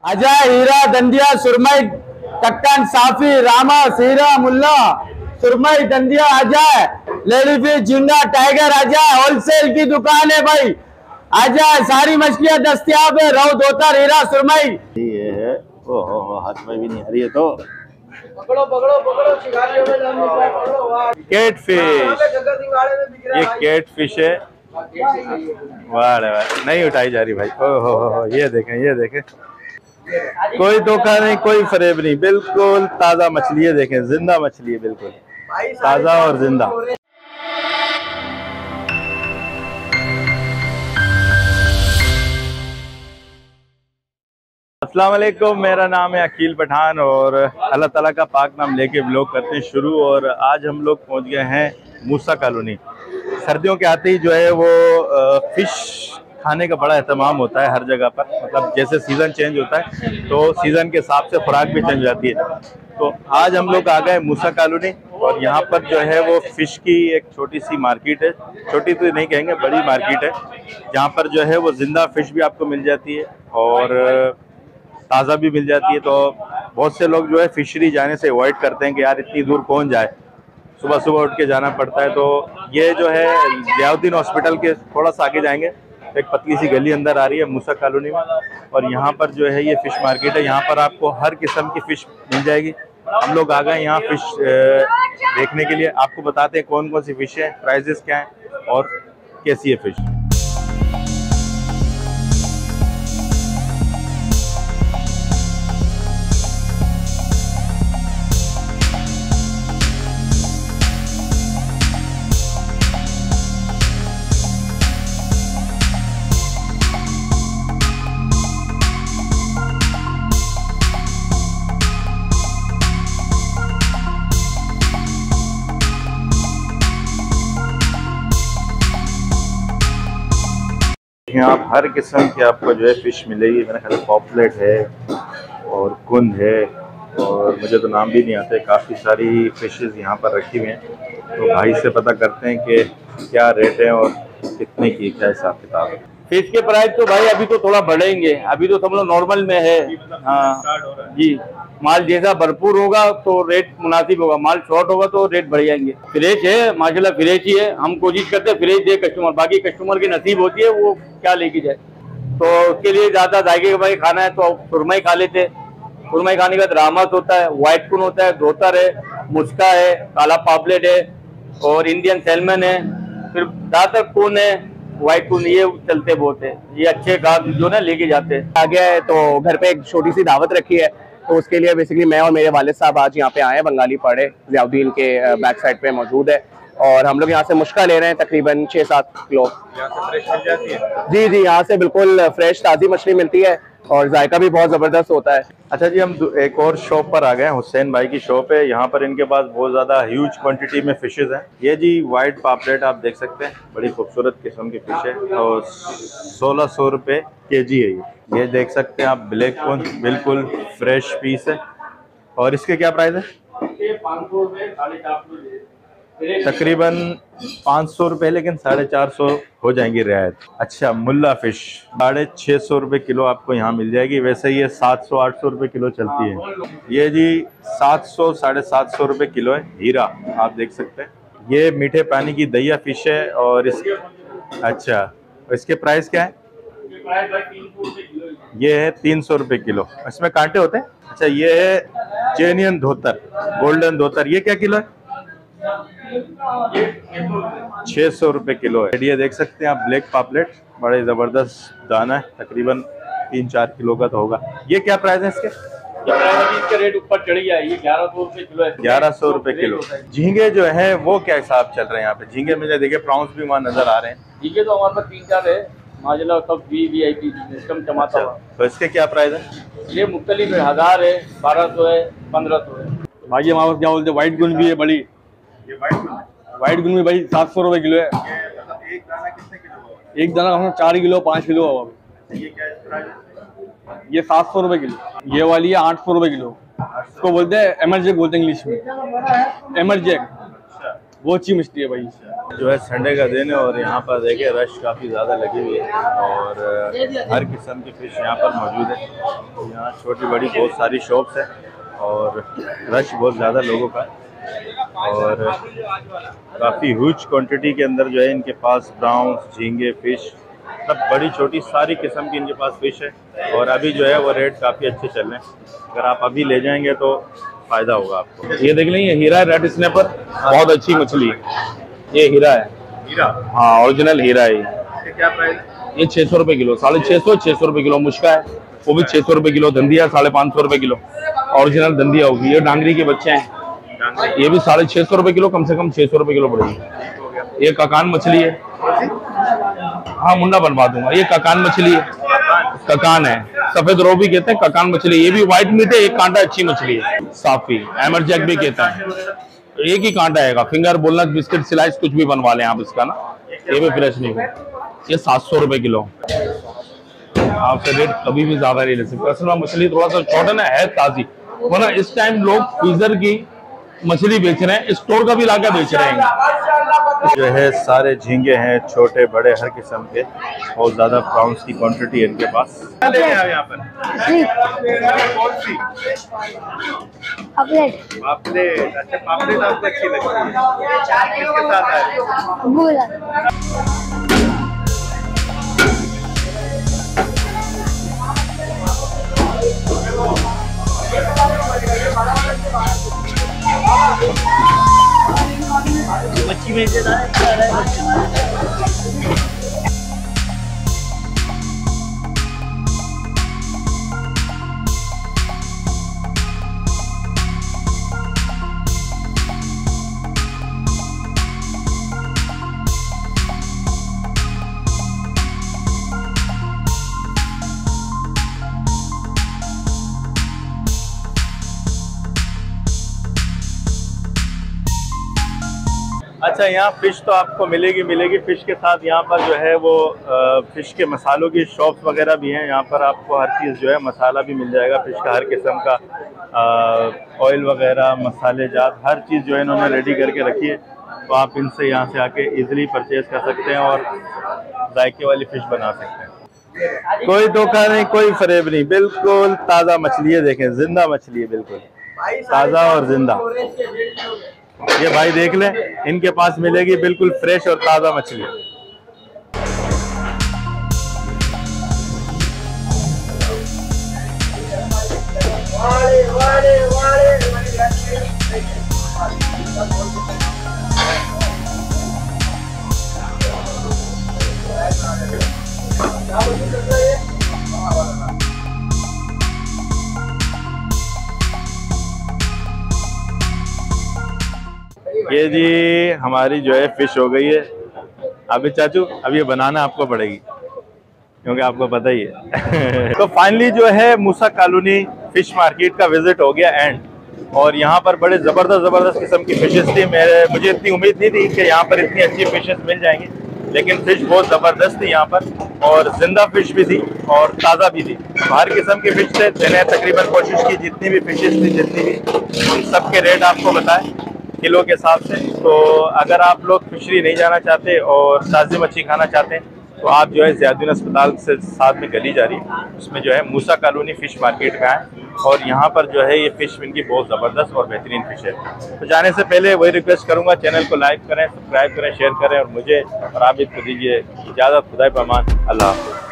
अजय, हीरा, दंदिया, सुरमई, कट्टन, साफी, रामा, सीरा, मुल्ला, सुरमई, दंदिया, अजय, लेडी फिश, झींगा, टाइगर, अजय होलसेल की दुकान है भाई। अजय सारी मछलियां दस्तियाब है, रोहू, धोतर, हीरा, सुरमई। ये है, ओहो हाथ में भी नहीं आ रही है तो पकड़ो पकड़ो पकड़ो, शिकारियों में दम निकाल, पकड़ो। कैट फिश, ये कैट फिश है। वाह वाह, नहीं उठाई जा रही भाई। ओहो, ये देखें, ये देखें, कोई धोखा नहीं, कोई फरेब नहीं, बिल्कुल ताजा मछली है। देखें, जिंदा मछली है, बिल्कुल ताजा और जिंदा। अस्सलाम वालेकुम, मेरा नाम है अकील पठान और अल्लाह ताला का पाक नाम लेके व्लॉग करते हैं शुरू। और आज हम लोग पहुंच गए हैं मूसा कॉलोनी। सर्दियों के आते ही जो है वो फिश खाने का बड़ा एहतमाम होता है हर जगह पर। मतलब जैसे सीज़न चेंज होता है तो सीज़न के हिसाब से खुराक भी चेंज हो जाती है। तो आज हम लोग आ गए मूसा कॉलोनी और यहाँ पर जो है वो फ़िश की एक छोटी सी मार्केट है। छोटी तो नहीं कहेंगे, बड़ी मार्केट है, जहाँ पर जो है वो ज़िंदा फ़िश भी आपको मिल जाती है और ताज़ा भी मिल जाती है। तो बहुत से लोग जो है फिशरी जाने से अवॉइड करते हैं कि यार इतनी दूर कौन जाए, सुबह सुबह उठ के जाना पड़ता है। तो ये जो है ज़ियाउद्दीन हॉस्पिटल के थोड़ा सा आगे जाएंगे, एक पतली सी गली अंदर आ रही है मूसा कॉलोनी में, और यहाँ पर जो है ये फ़िश मार्केट है। यहाँ पर आपको हर किस्म की फ़िश मिल जाएगी। हम लोग आ गए यहाँ फ़िश देखने के लिए। आपको बताते हैं कौन कौन सी फ़िश है, प्राइजेस क्या हैं और कैसी है फ़िश। यहाँ आप हर किस्म की आपको जो है फ़िश मिलेगी। मेरे ख्याल पॉपलेट है और कुंद है और मुझे तो नाम भी नहीं आते। काफ़ी सारी फ़िशेज़ यहाँ पर रखी हुई हैं। तो भाई से पता करते हैं कि क्या रेट है और कितने की क्या हिसाब किताब है। फिश के प्राइस तो भाई अभी तो थोड़ा बढ़ेंगे, अभी तो सब लोग नॉर्मल में है। हाँ जी, माल जैसा भरपूर होगा तो रेट मुनासिब होगा, माल शॉर्ट होगा तो रेट बढ़ जाएंगे। फ्रेश है माशाल्लाह, फ्रेश ही है। हम कोशिश करते हैं फ्रेश दे कस्टमर, बाकी कस्टमर की नसीब होती है वो क्या लेके जाए। तो उसके लिए ज़्यादा जायके का भाई खाना है तो सुरमई खा लेते। सुरमई खाने के बाद रामस होता है, व्हाइट कुन होता है, धोतर है, मुस्का है, काला पापलेट है और इंडियन सैल्मन है। फिर ज़्यादातर कुन है, व्हाइट कुन, ये चलते बहुत है। ये अच्छे गाहक जो ना लेके जाते हैं। आ गया है तो घर पे एक छोटी सी दावत रखी है, तो उसके लिए बेसिकली मैं और मेरे वालिद साहब आज यहाँ पे आए हैं। बंगाली पड़े ज़ियाउद्दीन के बैक साइड पे मौजूद है और हम लोग यहाँ से मुश्का ले रहे हैं तकरीबन 6-7 किलो। यहाँ से फ्रेश मिल जाती है? जी जी, यहाँ से बिल्कुल फ्रेश ताज़ी मछली मिलती है और जायका भी बहुत ज़बरदस्त होता है। अच्छा जी, हम एक और शॉप पर आ गए हैं। हुसैन भाई की शॉप है। यहाँ पर इनके पास बहुत ज़्यादा ह्यूज क्वांटिटी में फ़िशेज़ हैं। ये जी वाइट पापलेट आप देख सकते हैं, बड़ी खूबसूरत किस्म की फ़िश है और 1600 रुपये केजी है ये देख सकते हैं आप। ब्लैक कॉन बिल्कुल फ्रेश पीस है और इसके क्या प्राइस है? तकरीबन 500 रुपये, लेकिन 450 हो जाएंगी रियायत। अच्छा, मुल्ला फ़िश 650 रुपये किलो आपको यहाँ मिल जाएगी। वैसे ये 700-800 रुपये किलो चलती है। ये जी 700-750 रुपये किलो है। हीरा आप देख सकते हैं, ये मीठे पानी की दहिया फ़िश है और अच्छा, इसके प्राइस क्या है? ये है 300 रुपये किलो। इसमें कांटे होते हैं। अच्छा, ये है चेनियन धोतर, गोल्डन धोतर, ये क्या किलो है? 600 रुपये किलो है। ये देख सकते हैं आप ब्लैक पापलेट, बड़े ज़बरदस्त दाना है, तकरीबन 3-4 किलो का तो होगा। ये क्या प्राइस है इसके? इसका रेट ऊपर चढ़ गया है, ये 1100 रुपये किलो है। 1100 रुपये किलो। झींगे जो है वो क्या हिसाब चल रहे हैं यहाँ पे? झींगे मुझे देखिए प्रॉन्स भी वहाँ नजर आ रहे हैं। झींगे तो हमारे पास 3-4 है माशाल्लाह, सब VIP सिस्टम चमाता हुआ। तो इसके क्या प्राइस है? ये मुख्तलिफ है, 1000 है, 1200 है, 1500 है। भाई हमारे पास क्या बोलते हैं, व्हाइट गुन भी है बड़ी। ये व्हाइट गुन भी भाई 700 रुपये किलो है। एक दाना कितने किलो? एक दाना 4 किलो 5 किलो है। ये क्या प्राइस है? ये 700 रुपये किलो। ये वाली है 800 रुपये किलो। इसको बोलते हैं एमरजेक, बोलते हैं इंग्लिश में एमरजेक। वो अच्छी मछली है भाई। जो है संडे का दिन है और यहाँ पर देखिए रश काफ़ी ज़्यादा लगी हुई है और हर किस्म की फ़िश यहाँ पर मौजूद है। यहाँ छोटी बड़ी बहुत सारी शॉप्स है और रश बहुत ज़्यादा लोगों का है और काफ़ी ह्यूज क्वांटिटी के अंदर जो है इनके पास प्राउंस, झींगे, फ़िश सब बड़ी छोटी सारी किस्म की इनके पास फ़िश है और अभी जो है वो रेट काफ़ी अच्छे चल रहे हैं। अगर आप अभी ले जाएंगे तो फ़ायदा होगा आपको। ये देख लें, ये हीरा है, रेड स्नैपर, बहुत अच्छी मछली है। ये हीरा है, हीरा, हाँ ओरिजिनल हीरा है। ये क्या प्राइस है? ये 600 रुपये किलो, 650 रुपये किलो। मुश्का है वो भी 600 रुपये किलो। धंधिया 550 रुपये किलो, ओरिजिनल धंधिया होगी। ये डांगरी के बच्चे हैं, ये भी 650 रुपये किलो, कम से कम 600 रुपये किलो पड़ेगी। ये ककान मछली है, हाँ मुंडा बनवा दूंगा। ये ककान मछली है, ककान है, सफेद रो भी कहते हैं, ककान मछली। ये भी व्हाइट मीट है, एक कांटा अच्छी मछली है। साफी एमरजैक भी कहता है, एक ही कांटा आएगा। फिंगर, बोलना, बिस्किट, स्लाइस कुछ भी बनवा लें आप इसका ना, ये भी फ्रेश नहीं है। ये 700 रुपये किलो। आपसे रेट कभी भी ज्यादा नहीं ले सकते। असल में मछली थोड़ा सा छोटा ना है, ताजी, वरना इस टाइम लोग फ्रीजर की मछली बेच रहे हैं, स्टोर का भी लाकर बेच रहे हैं। जो है सारे झींगे हैं, छोटे बड़े हर किस्म के, बहुत ज्यादा प्राउंस की क्वांटिटी है इनके पास। यहाँ पर पापलेट, अच्छा पापलेट आपको अच्छी लगती है, किसके साथ है? मच्छी में से अच्छा, यहाँ फ़िश तो आपको मिलेगी। फ़िश के साथ यहाँ पर जो है वो फ़िश के मसालों की शॉप्स वगैरह भी हैं। यहाँ पर आपको हर चीज़ जो है मसाला भी मिल जाएगा, फ़िश का हर किस्म का ऑयल वगैरह, मसाले जात, हर चीज़ जो है इन्होंने रेडी करके रखी है। तो आप इनसे यहाँ से आके इजीली परचेज़ कर सकते हैं और जायके वाली फ़िश बना सकते हैं। कोई धोखा नहीं, कोई फरेब नहीं, बिल्कुल ताज़ा मछली है। देखें, जिंदा मछली है, बिल्कुल ताज़ा और जिंदा। ये भाई देख ले, इनके पास मिलेगी बिल्कुल फ्रेश और ताज़ा मछली। ये जी हमारी जो है फिश हो गई है। अभी चाचू, अब ये बनाना आपको पड़ेगी क्योंकि आपको पता ही है। तो फाइनली जो है मूसा कॉलोनी फिश मार्केट का विजिट हो गया एंड, और यहाँ पर बड़े ज़बरदस्त किस्म की फिशेस थी। मुझे इतनी उम्मीद नहीं थी कि यहाँ पर इतनी अच्छी फिशेस मिल जाएंगी, लेकिन फिश बहुत ज़बरदस्त थी यहाँ पर, और जिंदा फिश भी थी और ताज़ा भी थी। हर किस्म की फिश थे। मैंने तकरीबन कोशिश की जितनी भी फिशेस थी, जितनी भी, उन सब के रेट आपको बताए किलो के हिसाब से। तो अगर आप लोग फिशरी नहीं जाना चाहते और ताज़ी मच्छी खाना चाहते हैं तो आप जो है ज़ियाउद्दीन अस्पताल से साथ में गली जा रही है, उसमें जो है मूसा कॉलोनी फ़िश मार्केट में आए, और यहाँ पर जो है ये फ़िश इनकी बहुत ज़बरदस्त और बेहतरीन फ़िश है। तो जाने से पहले वही रिक्वेस्ट करूँगा, चैनल को लाइक करें, सब्सक्राइब करें, शेयर करें, और मुझे और आबिद को दीजिए इजाज़त। खुदा पामान, अल्लाह हाफ़िज़।